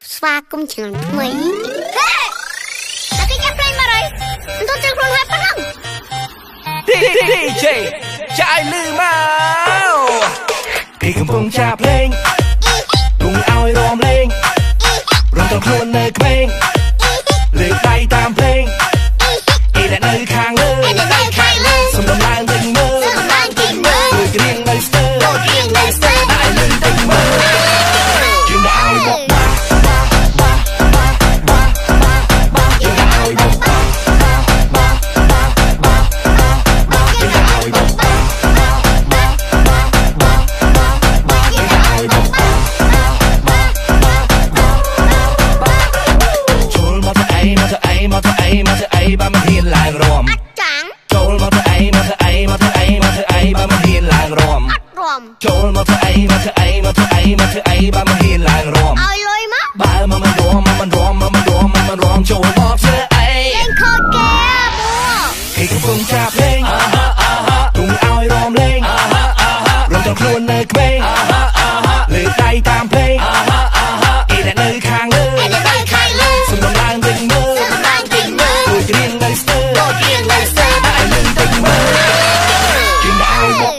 ស្វាគមន៍ឆ្នាំថ្មីហេតែគេចាប់ព្រៃមកហើយមិនទៅត្រូវខ្លួនហើយប៉ុណ្ណឹង DJ ចាយលឺមកគេកំពុងចាប់លេងគង់ឲ្យរំលេងរំដល់ខ្លួននៅក្មេងលើកដៃតាមភ្លេងអីដែលនៅខាងលើសំដំឡើងវិញមើលដូចរៀងនៅស្ទើតែលឺវិញមើលជឿនឲ្យមកមកធ្វើអីបើមិនហ៊ានឡើងរំចូលមកធ្វើអីបើមិនហ៊ានឡើងរំចូលមកធ្វើអីបើមិនហ៊ានឡើងរំឲ្យលុយមកបើមិនរំចូលមកធ្វើអីលេងខូចគេគេកំពុងចាប់លេងគង់ឲ្យរំលេងរំដល់ខ្លួននៅក្មេងលើកដៃតាមភ្លេងអីដែលនៅខាងលើសំដំឡើងវិញមើលដូចរៀងនៅស្ទើតែលឺវិញមើលជឿនឲ្យមក